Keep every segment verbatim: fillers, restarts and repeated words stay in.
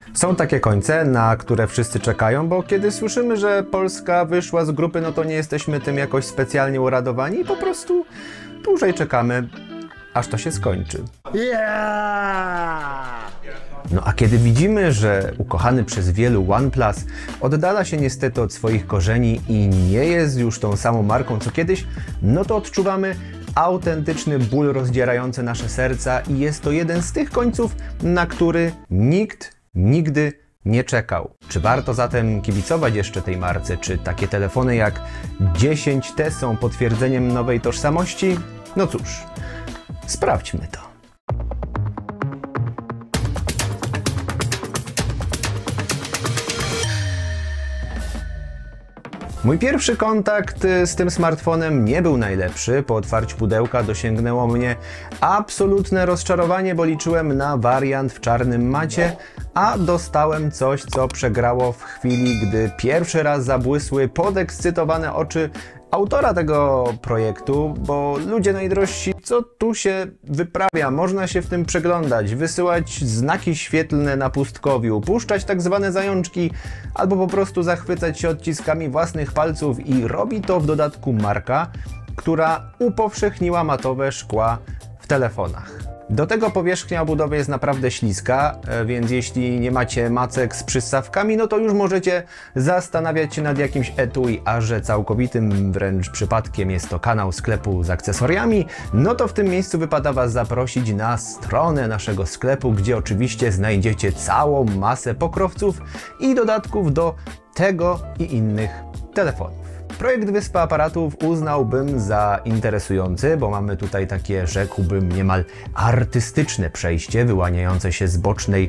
Są takie końce, na które wszyscy czekają, bo kiedy słyszymy, że Polska wyszła z grupy, no to nie jesteśmy tym jakoś specjalnie uradowani i po prostu dłużej czekamy, aż to się skończy. No a kiedy widzimy, że ukochany przez wielu OnePlus oddala się niestety od swoich korzeni i nie jest już tą samą marką co kiedyś, no to odczuwamy autentyczny ból rozdzierający nasze serca i jest to jeden z tych końców, na który nikt nigdy nie czekał. Czy warto zatem kibicować jeszcze tej marce? Czy takie telefony jak dziesięć T są potwierdzeniem nowej tożsamości? No cóż, sprawdźmy to. Mój pierwszy kontakt z tym smartfonem nie był najlepszy. Po otwarciu pudełka dosięgnęło mnie absolutne rozczarowanie, bo liczyłem na wariant w czarnym macie, a dostałem coś, co przegrało w chwili, gdy pierwszy raz zabłysły podekscytowane oczy autora tego projektu, bo ludzie najdrożsi, co tu się wyprawia? Można się w tym przeglądać, wysyłać znaki świetlne na pustkowiu, puszczać tak zwane zajączki, albo po prostu zachwycać się odciskami własnych palców i robi to w dodatku marka, która upowszechniła matowe szkła w telefonach. Do tego powierzchnia obudowy jest naprawdę śliska, więc jeśli nie macie macek z przystawkami, no to już możecie zastanawiać się nad jakimś etui, a że całkowitym wręcz przypadkiem jest to kanał sklepu z akcesoriami, no to w tym miejscu wypada Was zaprosić na stronę naszego sklepu, gdzie oczywiście znajdziecie całą masę pokrowców i dodatków do tego i innych telefonów. Projekt Wyspa Aparatów uznałbym za interesujący, bo mamy tutaj takie, rzekłbym, niemal artystyczne przejście wyłaniające się z bocznej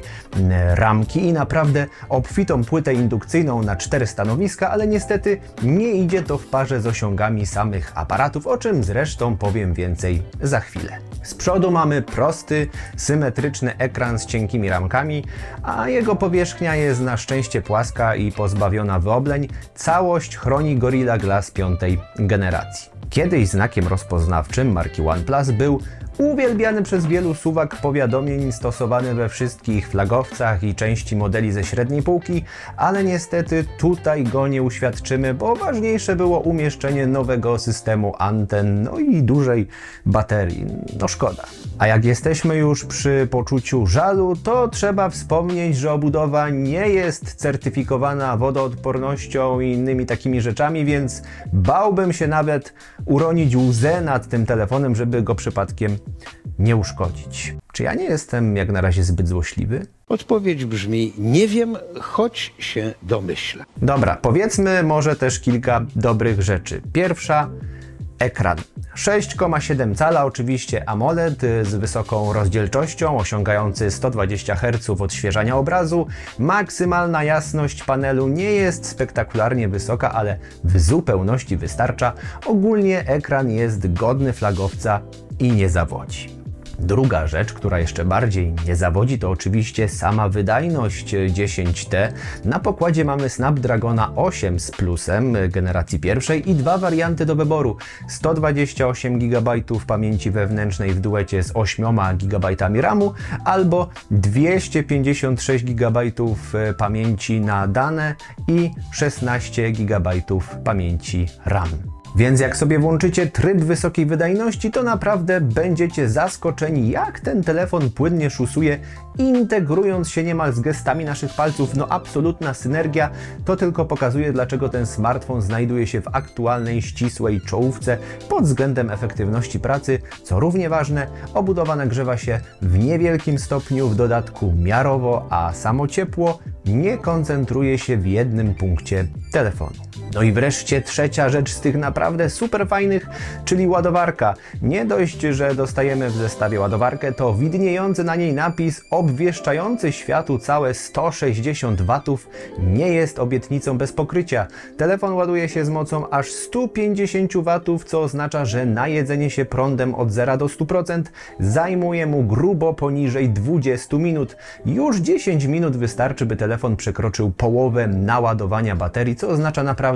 ramki i naprawdę obfitą płytę indukcyjną na cztery stanowiska, ale niestety nie idzie to w parze z osiągami samych aparatów, o czym zresztą powiem więcej za chwilę. Z przodu mamy prosty, symetryczny ekran z cienkimi ramkami, a jego powierzchnia jest na szczęście płaska i pozbawiona wyobleń. Całość chroni Gorilla Glass piątej generacji. Kiedyś znakiem rozpoznawczym marki OnePlus był uwielbiany przez wielu suwak powiadomień stosowany we wszystkich flagowcach i części modeli ze średniej półki, ale niestety tutaj go nie uświadczymy, bo ważniejsze było umieszczenie nowego systemu anten, no i dużej baterii. No szkoda. A jak jesteśmy już przy poczuciu żalu, to trzeba wspomnieć, że obudowa nie jest certyfikowana wodoodpornością i innymi takimi rzeczami, więc bałbym się nawet uronić łzę nad tym telefonem, żeby go przypadkiem nie uszkodzić. Czy ja nie jestem jak na razie zbyt złośliwy? Odpowiedź brzmi: nie wiem, choć się domyślę. Dobra, powiedzmy może też kilka dobrych rzeczy. Pierwsza, ekran. sześć przecinek siedem cala, oczywiście AMOLED z wysoką rozdzielczością, osiągający sto dwadzieścia herców odświeżania obrazu. Maksymalna jasność panelu nie jest spektakularnie wysoka, ale w zupełności wystarcza. Ogólnie ekran jest godny flagowca i nie zawodzi. Druga rzecz, która jeszcze bardziej nie zawodzi, to oczywiście sama wydajność dziesięć T. Na pokładzie mamy Snapdragona osiem z plusem generacji pierwszej i dwa warianty do wyboru. sto dwadzieścia osiem gigabajtów pamięci wewnętrznej w duecie z osiem gigabajtami ramu albo dwieście pięćdziesiąt sześć gigabajtów pamięci na dane i szesnaście gigabajtów pamięci RAM. Więc jak sobie włączycie tryb wysokiej wydajności, to naprawdę będziecie zaskoczeni, jak ten telefon płynnie szusuje, integrując się niemal z gestami naszych palców. No absolutna synergia. To tylko pokazuje, dlaczego ten smartfon znajduje się w aktualnej ścisłej czołówce pod względem efektywności pracy. Co równie ważne, obudowa nagrzewa się w niewielkim stopniu, w dodatku miarowo, a samo ciepło nie koncentruje się w jednym punkcie telefonu. No i wreszcie trzecia rzecz z tych naprawdę super fajnych, czyli ładowarka. Nie dość, że dostajemy w zestawie ładowarkę, to widniejący na niej napis obwieszczający światu całe sto sześćdziesiąt watów nie jest obietnicą bez pokrycia. Telefon ładuje się z mocą aż stu pięćdziesięciu watów, co oznacza, że najedzenie się prądem od zera do stu procent zajmuje mu grubo poniżej dwudziestu minut. Już dziesięć minut wystarczy, by telefon przekroczył połowę naładowania baterii, co oznacza naprawdę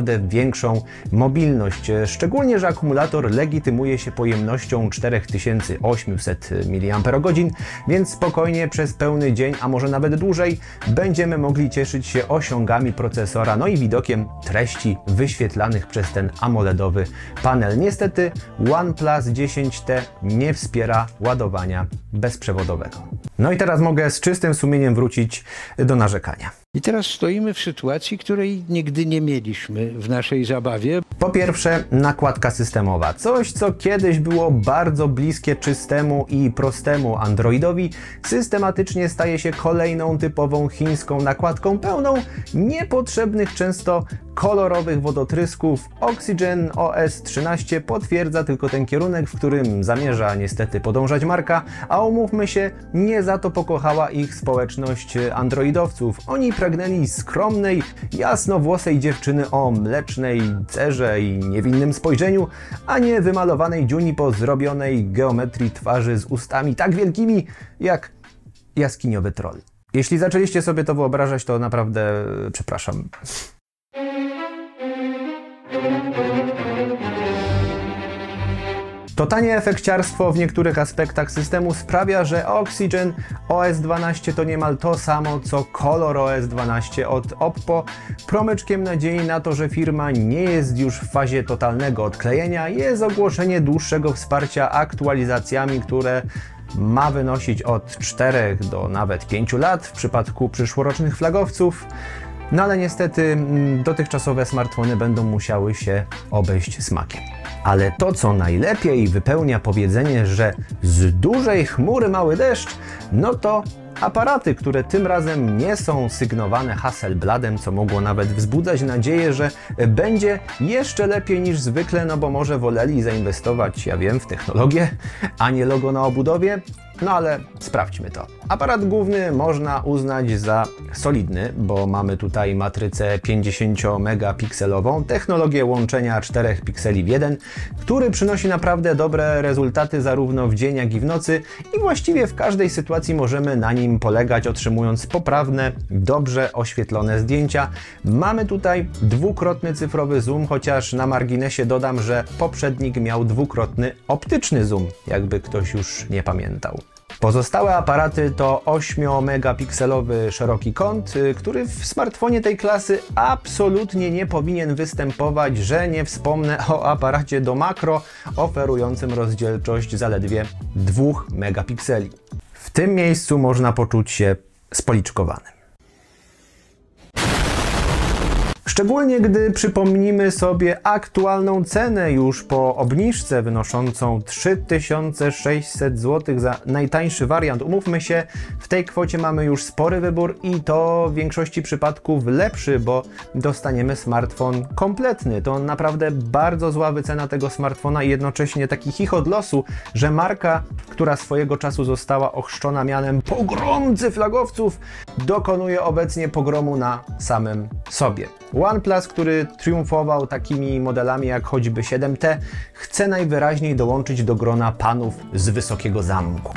naprawdę większą mobilność. Szczególnie, że akumulator legitymuje się pojemnością cztery tysiące osiemset miliamperogodzin, więc spokojnie przez pełny dzień, a może nawet dłużej, będziemy mogli cieszyć się osiągami procesora, no i widokiem treści wyświetlanych przez ten AMOLEDowy panel. Niestety OnePlus dziesięć T nie wspiera ładowania bezprzewodowego. No i teraz mogę z czystym sumieniem wrócić do narzekania. I teraz stoimy w sytuacji, której nigdy nie mieliśmy w naszej zabawie. Po pierwsze, nakładka systemowa. Coś, co kiedyś było bardzo bliskie czystemu i prostemu Androidowi, systematycznie staje się kolejną typową chińską nakładką pełną niepotrzebnych, często kolorowych wodotrysków. Oxygen O S trzynaście potwierdza tylko ten kierunek, w którym zamierza niestety podążać marka, a umówmy się, nie za to pokochała ich społeczność androidowców. Oni pragnęli skromnej, jasnowłosej dziewczyny o mlecznej cerze i niewinnym spojrzeniu, a nie wymalowanej dziuni po zrobionej geometrii twarzy z ustami tak wielkimi jak jaskiniowy troll. Jeśli zaczęliście sobie to wyobrażać, to naprawdę przepraszam. To tanie efekciarstwo w niektórych aspektach systemu sprawia, że Oxygen O S dwanaście to niemal to samo co Color O S dwanaście od Oppo. Promyczkiem nadziei na to, że firma nie jest już w fazie totalnego odklejenia, jest ogłoszenie dłuższego wsparcia aktualizacjami, które ma wynosić od czterech do nawet pięciu lat w przypadku przyszłorocznych flagowców. No ale niestety dotychczasowe smartfony będą musiały się obejść smakiem. Ale to, co najlepiej wypełnia powiedzenie, że z dużej chmury mały deszcz, no to aparaty, które tym razem nie są sygnowane Hasselbladem, co mogło nawet wzbudzać nadzieję, że będzie jeszcze lepiej niż zwykle, no bo może woleli zainwestować, ja wiem, w technologię, a nie logo na obudowie. No ale sprawdźmy to. Aparat główny można uznać za solidny, bo mamy tutaj matrycę pięćdziesięciomegapikselową, technologię łączenia czterech pikseli w jeden, który przynosi naprawdę dobre rezultaty zarówno w dzień, jak i w nocy i właściwie w każdej sytuacji możemy na nim polegać, otrzymując poprawne, dobrze oświetlone zdjęcia. Mamy tutaj dwukrotny cyfrowy zoom, chociaż na marginesie dodam, że poprzednik miał dwukrotny optyczny zoom, jakby ktoś już nie pamiętał. Pozostałe aparaty to ośmiomegapikselowy szeroki kąt, który w smartfonie tej klasy absolutnie nie powinien występować, że nie wspomnę o aparacie do makro oferującym rozdzielczość zaledwie dwóch megapikseli. W tym miejscu można poczuć się spoliczkowanym. Szczególnie gdy przypomnimy sobie aktualną cenę już po obniżce wynoszącą trzy tysiące sześćset złotych za najtańszy wariant. Umówmy się, w tej kwocie mamy już spory wybór i to w większości przypadków lepszy, bo dostaniemy smartfon kompletny. To naprawdę bardzo zła wycena tego smartfona i jednocześnie taki chichot losu, że marka, która swojego czasu została ochrzczona mianem pogromcy flagowców, dokonuje obecnie pogromu na samym sobie. OnePlus, który triumfował takimi modelami jak choćby siedem T, chce najwyraźniej dołączyć do grona panów z wysokiego zamku.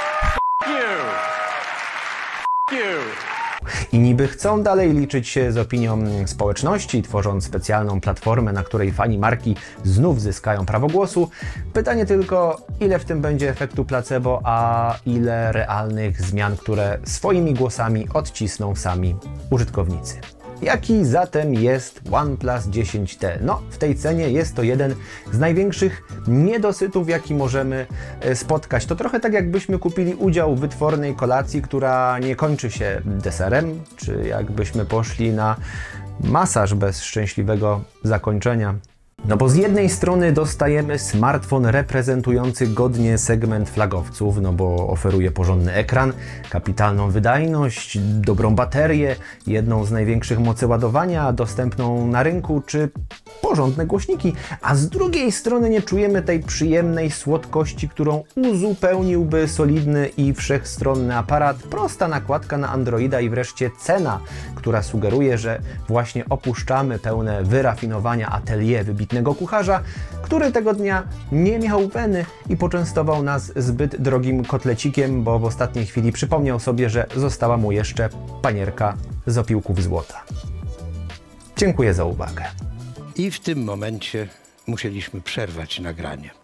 I niby chcą dalej liczyć się z opinią społeczności, tworząc specjalną platformę, na której fani marki znów zyskają prawo głosu. Pytanie tylko, ile w tym będzie efektu placebo, a ile realnych zmian, które swoimi głosami odcisną sami użytkownicy. Jaki zatem jest OnePlus dziesięć T? No, w tej cenie jest to jeden z największych niedosytów, jaki możemy spotkać. To trochę tak, jakbyśmy kupili udział w wytwornej kolacji, która nie kończy się deserem, czy jakbyśmy poszli na masaż bez szczęśliwego zakończenia. No bo z jednej strony dostajemy smartfon reprezentujący godnie segment flagowców, no bo oferuje porządny ekran, kapitalną wydajność, dobrą baterię, jedną z największych mocy ładowania dostępną na rynku, czy porządne głośniki, a z drugiej strony nie czujemy tej przyjemnej słodkości, którą uzupełniłby solidny i wszechstronny aparat, prosta nakładka na Androida i wreszcie cena, która sugeruje, że właśnie opuszczamy pełne wyrafinowania atelier wybitnego kucharza, który tego dnia nie miał weny i poczęstował nas zbyt drogim kotlecikiem, bo w ostatniej chwili przypomniał sobie, że została mu jeszcze panierka z opiłków złota. Dziękuję za uwagę. I w tym momencie musieliśmy przerwać nagranie.